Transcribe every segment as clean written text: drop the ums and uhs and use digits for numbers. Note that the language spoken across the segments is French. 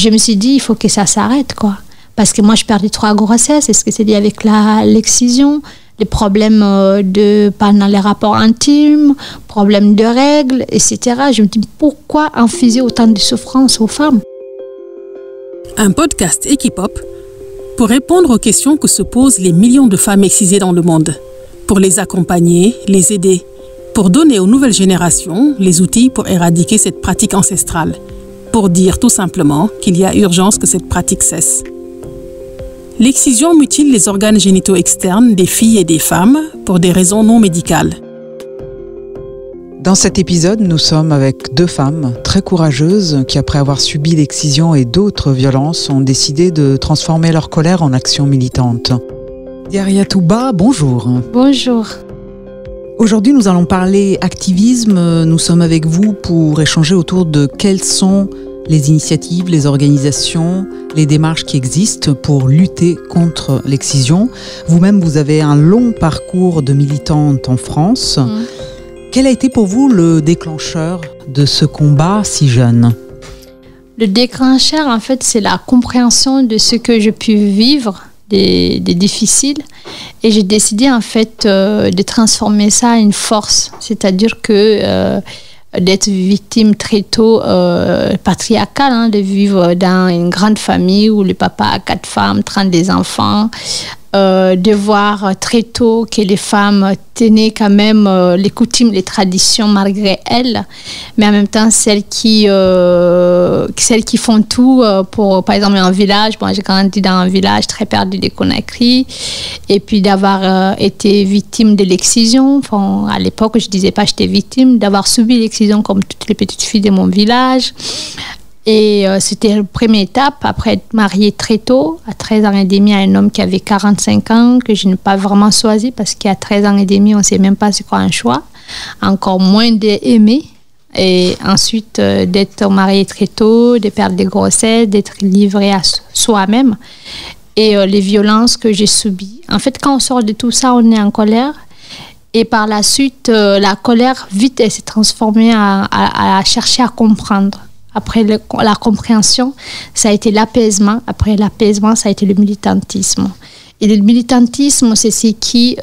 je me suis dit, il faut que ça s'arrête, quoi. Parce que moi, je perdais 3 grossesses. Est-ce que c'est lié avec l'excision, les problèmes pendant les rapports intimes, problèmes de règles, etc. Je me dis, pourquoi infuser autant de souffrance aux femmes? Un podcast Equipop pour répondre aux questions que se posent les millions de femmes excisées dans le monde, pour les accompagner, les aider, pour donner aux nouvelles générations les outils pour éradiquer cette pratique ancestrale, pour dire tout simplement qu'il y a urgence que cette pratique cesse. L'excision mutile les organes génitaux externes des filles et des femmes pour des raisons non médicales. Dans cet épisode, nous sommes avec 2 femmes très courageuses qui, après avoir subi l'excision et d'autres violences, ont décidé de transformer leur colère en action militante. Diarya Touba, bonjour. Bonjour. Aujourd'hui, nous allons parler activisme. Nous sommes avec vous pour échanger autour de quelles sont les initiatives, les organisations, les démarches qui existent pour lutter contre l'excision. Vous-même, vous avez un long parcours de militante en France. Quel a été pour vous le déclencheur de ce combat si jeune? Le déclencheur, en fait, c'est la compréhension de ce que j'ai pu vivre, des difficiles. Et j'ai décidé, en fait, de transformer ça en une force. C'est-à-dire que d'être victime très tôt, patriarcale, de vivre dans une grande famille où le papa a 4 femmes, 32 enfants, de voir très tôt que les femmes tenaient quand même les coutumes, les traditions malgré elles, mais en même temps celles qui font tout pour, par exemple, un village. Moi, j'ai grandi dans un village très perdu de Conakry, et puis d'avoir été victime de l'excision. Enfin, à l'époque, je disais pas j'étais victime, d'avoir subi l'excision comme toutes les petites filles de mon village. Et c'était la première étape, après être mariée très tôt, à 13 ans et demi, à un homme qui avait 45 ans, que je n'ai pas vraiment choisi, parce qu'à 13 ans et demi, on ne sait même pas c'est quoi un choix, encore moins d'aimer. Et ensuite, d'être mariée très tôt, de perdre des grossesses, d'être livrée à soi-même. Et les violences que j'ai subies. En fait, quand on sort de tout ça, on est en colère. Et par la suite, la colère, vite, elle s'est transformée à chercher à comprendre. Après la compréhension, ça a été l'apaisement. Après l'apaisement, ça a été le militantisme. Et le militantisme, c'est ce qui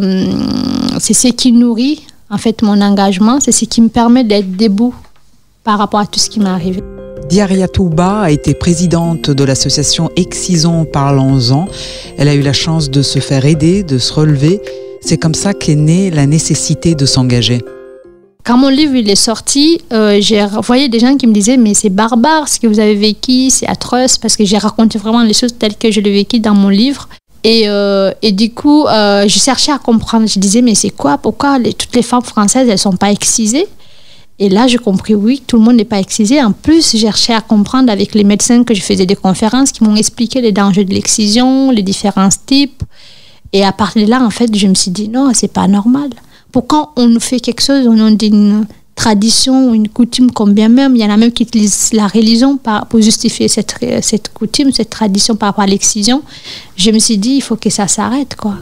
nourrit en fait mon engagement. C'est ce qui me permet d'être debout par rapport à tout ce qui m'est arrivé. Diarya Touba a été présidente de l'association Excisons, parlons-en. Elle a eu la chance de se faire aider, de se relever. C'est comme ça qu'est née la nécessité de s'engager. Quand mon livre il est sorti, j'ai voyé des gens qui me disaient « mais c'est barbare ce que vous avez vécu, c'est atroce » parce que j'ai raconté vraiment les choses telles que je l'ai vécu dans mon livre. Et du coup, je cherchais à comprendre. Je disais « mais c'est quoi? Pourquoi toutes les femmes françaises, elles ne sont pas excisées ?» Et là, j'ai compris, oui, tout le monde n'est pas excisé. En plus, j'ai cherché à comprendre avec les médecins que je faisais des conférences qui m'ont expliqué les dangers de l'excision, les différents types. Et à partir de là, en fait, je me suis dit « non, c'est pas normal ». Pourquoi on nous fait quelque chose, on a une tradition ou une coutume, comme bien même, il y en a même qui utilisent la religion pour justifier cette coutume, cette tradition par rapport à l'excision. Je me suis dit, il faut que ça s'arrête, quoi.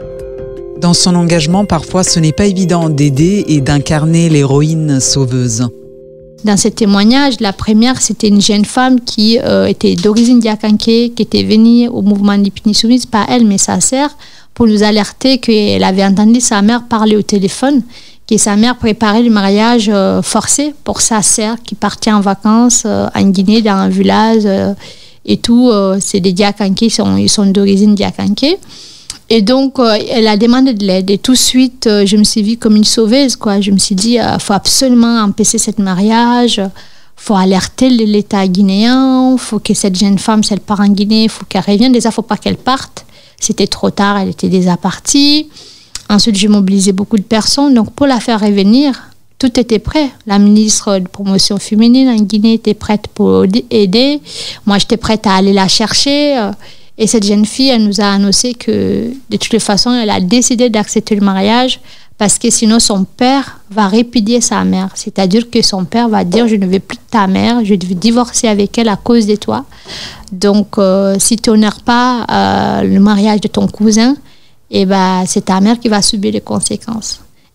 Dans son engagement, parfois, ce n'est pas évident d'aider et d'incarner l'héroïne sauveuse. Dans ce témoignage, la première, c'était une jeune femme qui était d'origine diakanké, qui était venue au mouvement Nipini Soumise, pas elle, mais sa sœur, pour nous alerter qu'elle avait entendu sa mère parler au téléphone, que sa mère préparait le mariage forcé pour sa sœur qui partait en vacances en Guinée, dans un village et tout. C'est des Diakanké, ils sont d'origine Diakanké. Et donc, elle a demandé de l'aide. Et tout de suite, je me suis vue comme une sauveuse, quoi. Je me suis dit, il faut absolument empêcher ce mariage. Il faut alerter l'État guinéen. Il faut que cette jeune femme, si elle part en Guinée, il faut qu'elle revienne. Déjà, il ne faut pas qu'elle parte. C'était trop tard, elle était déjà partie. Ensuite, j'ai mobilisé beaucoup de personnes. Donc, pour la faire revenir, tout était prêt. La ministre de promotion féminine en Guinée était prête pour aider. Moi, j'étais prête à aller la chercher. Et cette jeune fille, elle nous a annoncé que, de toutes les façons, elle a décidé d'accepter le mariage parce que sinon, son père va répudier sa mère. C'est-à-dire que son père va dire « je ne veux plus de ta mère, je vais divorcer avec elle à cause de toi ». Donc, si tu n'honores pas le mariage de ton cousin, c'est ta mère qui va subir les conséquences.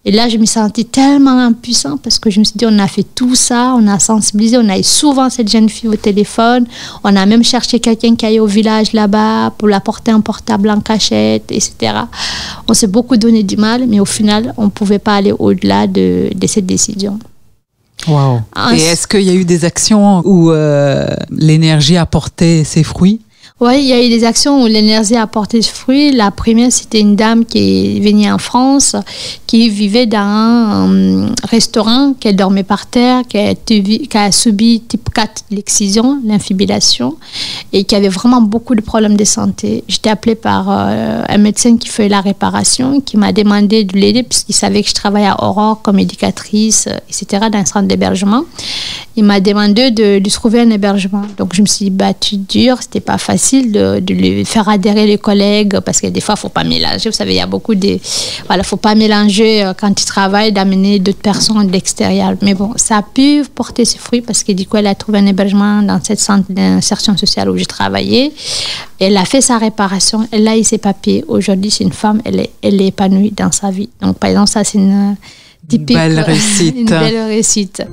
Et là, je me sentais tellement impuissante parce que je me suis dit, on a fait tout ça, on a sensibilisé, on a eu souvent cette jeune fille au téléphone, on a même cherché quelqu'un qui aille au village là-bas pour l'apporter un portable en cachette, etc. On s'est beaucoup donné du mal, mais au final, on ne pouvait pas aller au-delà de cette décision. Wow. Et est-ce qu'il y a eu des actions où l'énergie a porté ses fruits? Oui, il y a eu des actions où l'énergie a porté ses fruits. La première, c'était une dame qui est venue en France, qui vivait dans un restaurant, qui dormait par terre, qui a subi type 4 l'excision, l'infibulation, et qui avait vraiment beaucoup de problèmes de santé. J'étais appelée par un médecin qui fait la réparation, qui m'a demandé de l'aider, puisqu'il savait que je travaillais à Aurore comme éducatrice, etc., dans un centre d'hébergement. Il m'a demandé de lui trouver un hébergement. Donc, je me suis battue dur. C'était pas facile de lui faire adhérer les collègues parce que des fois, il ne faut pas mélanger. Vous savez, il y a beaucoup de... Voilà, il ne faut pas mélanger quand tu travailles, d'amener d'autres personnes de l'extérieur. Mais bon, ça a pu porter ses fruits parce que du coup, elle a trouvé un hébergement dans ce centre d'insertion sociale où j'ai travaillé. Elle a fait sa réparation. Elle a eu ses papiers. Aujourd'hui, c'est une femme. Elle est épanouie dans sa vie. Donc, par exemple, ça, c'est une typique... Belle réussite. Une belle réussite.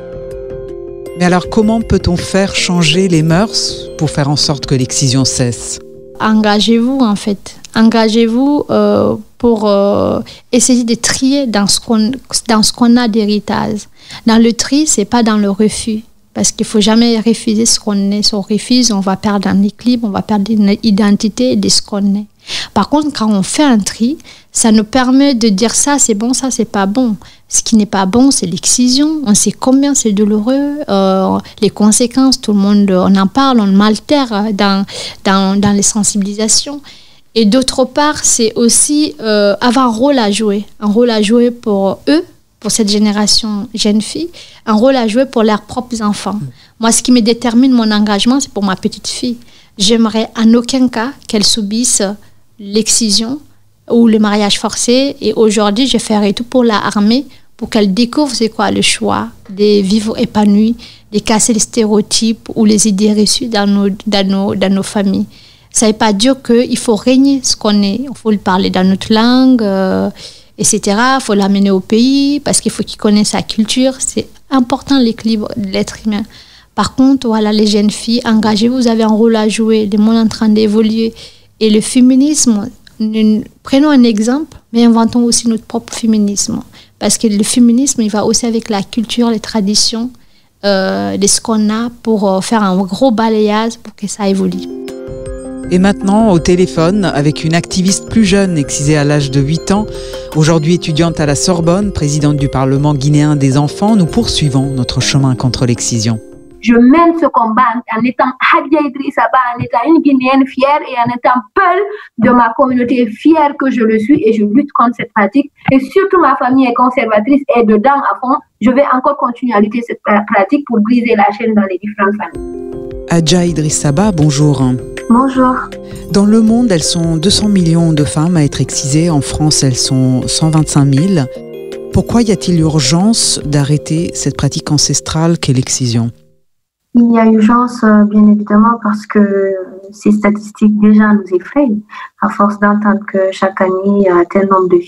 Mais alors, comment peut-on faire changer les mœurs pour faire en sorte que l'excision cesse? Engagez-vous, en fait. Engagez-vous pour essayer de trier dans ce qu'on a d'héritage. Dans le tri, ce n'est pas dans le refus. Parce qu'il ne faut jamais refuser ce qu'on est. Si on refuse, on va perdre un équilibre, on va perdre une identité de ce qu'on est. Par contre, quand on fait un tri, ça nous permet de dire ça, c'est bon, ça, c'est pas bon. Ce qui n'est pas bon, c'est l'excision. On sait combien c'est douloureux. Les conséquences, tout le monde, on en parle, on m'altère dans les sensibilisations. Et d'autre part, c'est aussi avoir un rôle à jouer pour eux, pour cette génération jeune fille, un rôle à jouer pour leurs propres enfants. Moi, ce qui me détermine mon engagement, c'est pour ma petite fille. J'aimerais en aucun cas qu'elle subisse l'excision ou le mariage forcé. Et aujourd'hui, je ferai tout pour la armer, pour qu'elle découvre c'est quoi le choix de vivre épanouie, de casser les stéréotypes ou les idées reçues dans nos familles. Ça ne veut pas dire qu'il faut régner ce qu'on est. Il faut le parler dans notre langue, etc. Il faut l'amener au pays parce qu'il faut qu'il connaisse sa culture. C'est important l'équilibre de l'être humain. Par contre, voilà, les jeunes filles, engagez-vous, vous avez un rôle à jouer. Le monde est en train d'évoluer. Et le féminisme, prenons un exemple, mais inventons aussi notre propre féminisme. Parce que le féminisme, il va aussi avec la culture, les traditions, de ce qu'on a pour faire un gros balayage pour que ça évolue. Et maintenant, au téléphone, avec une activiste plus jeune, excisée à l'âge de 8 ans, aujourd'hui étudiante à la Sorbonne, présidente du Parlement guinéen des enfants, nous poursuivons notre chemin contre l'excision. Je mène ce combat en étant Hadja Idrissa Ba, en étant une Guinéenne fière et en étant peul de ma communauté fière que je le suis et je lutte contre cette pratique. Et surtout ma famille est conservatrice et dedans à fond, je vais encore continuer à lutter cette pratique pour briser la chaîne dans les différentes familles. Hadja Idrissa Ba, bonjour. Bonjour. Dans le monde, elles sont 200 millions de femmes à être excisées. En France, elles sont 125 000. Pourquoi y a-t-il urgence d'arrêter cette pratique ancestrale qu'est l'excision ? Il y a urgence, bien évidemment, parce que ces statistiques déjà nous effrayent. À force d'entendre que chaque année, tel nombre de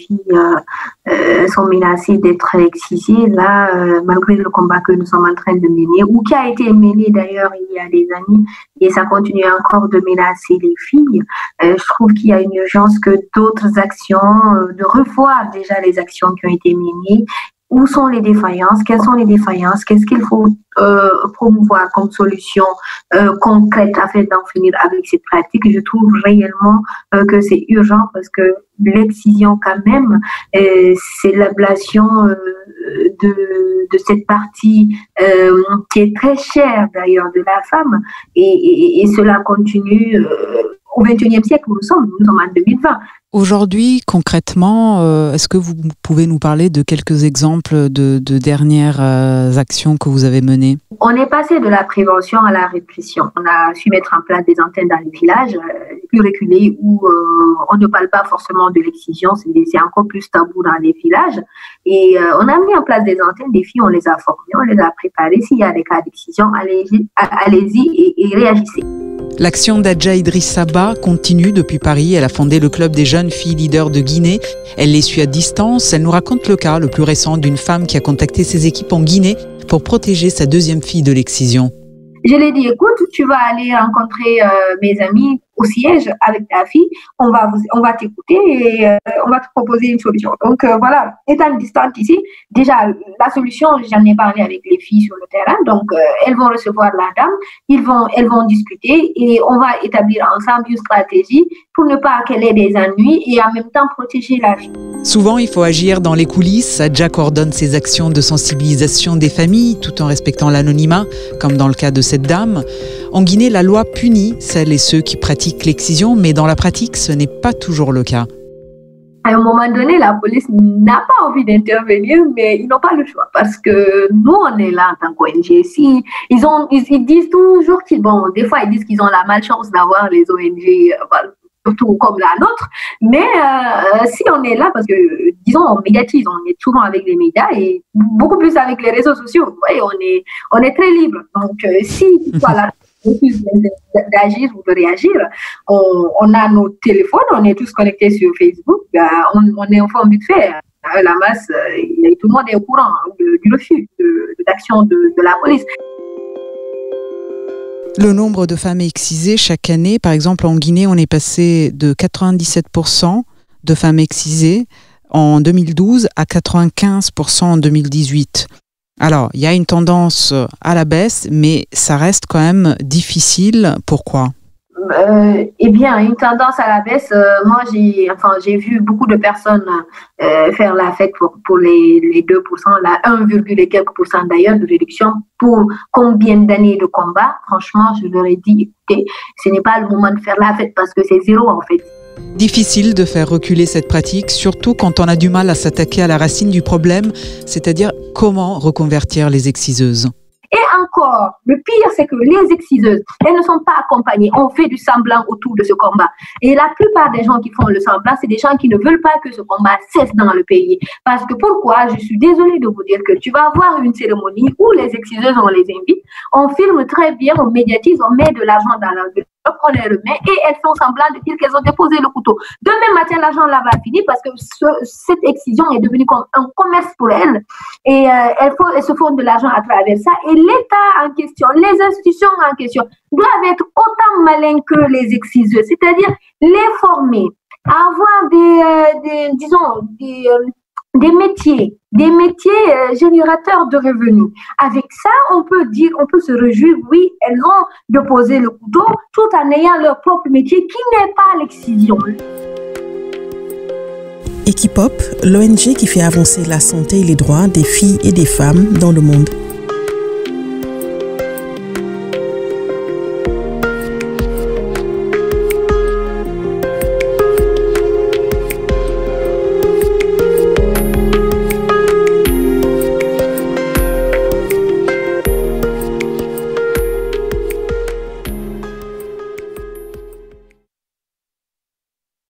filles sont menacées d'être excisées, là, malgré le combat que nous sommes en train de mener, ou qui a été mené d'ailleurs il y a des années, et ça continue encore de menacer les filles, je trouve qu'il y a une urgence que d'autres actions, de revoir déjà les actions qui ont été menées. Où sont les défaillances? Quelles sont les défaillances? Qu'est-ce qu'il faut promouvoir comme solution concrète afin d'en finir avec cette pratique? Je trouve réellement que c'est urgent parce que l'excision quand même, c'est l'ablation de cette partie qui est très chère d'ailleurs de la femme et cela continue au XXIe siècle où nous sommes en 2020. Aujourd'hui, concrètement, est-ce que vous pouvez nous parler de quelques exemples de dernières actions que vous avez menées? On est passé de la prévention à la répression. On a su mettre en place des antennes dans les villages les plus reculés où on ne parle pas forcément de l'excision, c'est encore plus tabou dans les villages. Et on a mis en place des antennes, des filles, on les a formées, on les a préparées. S'il y a des cas d'excision, allez-y et réagissez. L'action d'Adja Idriss Saba continue depuis Paris. Elle a fondé le club des jeunes filles leaders de Guinée. Elle les suit à distance. Elle nous raconte le cas le plus récent d'une femme qui a contacté ses équipes en Guinée pour protéger sa deuxième fille de l'excision. Je lui ai dit, écoute, tu vas aller rencontrer mes amis au siège avec ta fille, on va t'écouter et on va te proposer une solution. Donc voilà, étant distante ici, déjà la solution, j'en ai parlé avec les filles sur le terrain, donc elles vont recevoir la dame, elles vont discuter et on va établir ensemble une stratégie pour ne pas qu'elle ait des ennuis et en même temps protéger la fille. Souvent, il faut agir dans les coulisses. Adja coordonne ses actions de sensibilisation des familles tout en respectant l'anonymat, comme dans le cas de cette dame. En Guinée, la loi punit celles et ceux qui pratiquent l'excision, mais dans la pratique, ce n'est pas toujours le cas. À un moment donné, la police n'a pas envie d'intervenir, mais ils n'ont pas le choix parce que nous, on est là en tant qu'ONG. Si, ils disent toujours des fois, ils disent qu'ils ont la malchance d'avoir les ONG, surtout comme la nôtre, mais si on est là, parce que, disons, on médiatise, on est souvent avec les médias et beaucoup plus avec les réseaux sociaux. Vous voyez, on est très libre. Donc, si voilà, d'agir ou de réagir, on a nos téléphones, on est tous connectés sur Facebook, on est en forme vite fait. La masse, tout le monde est au courant du refus d'action de la police. Le nombre de femmes excisées chaque année, par exemple en Guinée, on est passé de 97% de femmes excisées en 2012 à 95% en 2018. Alors, il y a une tendance à la baisse, mais ça reste quand même difficile. Pourquoi ? Eh bien, une tendance à la baisse, moi j'ai vu beaucoup de personnes faire la fête pour les 2%, la 1, et quelques % d'ailleurs de réduction pour combien d'années de combat. Franchement, je leur ai dit, écoutez, ce n'est pas le moment de faire la fête parce que c'est zéro en fait. Difficile de faire reculer cette pratique, surtout quand on a du mal à s'attaquer à la racine du problème, c'est-à-dire comment reconvertir les exciseuses. Et encore, le pire, c'est que les exciseuses, elles ne sont pas accompagnées. On fait du semblant autour de ce combat. Et la plupart des gens qui font le semblant, c'est des gens qui ne veulent pas que ce combat cesse dans le pays. Parce que pourquoi ? Je suis désolée de vous dire que tu vas avoir une cérémonie où les exciseuses, on les invite, on filme très bien, on médiatise, on met de l'argent dans l'enveloppe, on les remet et elles font semblant de dire qu'elles ont déposé le couteau. Demain matin, l'argent là va finir parce que cette excision est devenue comme un commerce pour elles et elles se font de l'argent à travers ça. Et l'État en question, les institutions en question doivent être autant malins que les exciseuses, c'est-à-dire les former, avoir des métiers générateurs de revenus. Avec ça, on peut se réjouir, oui, elles ont déposé le couteau tout en ayant leur propre métier qui n'est pas l'excision. Equipop, l'ONG qui fait avancer la santé et les droits des filles et des femmes dans le monde.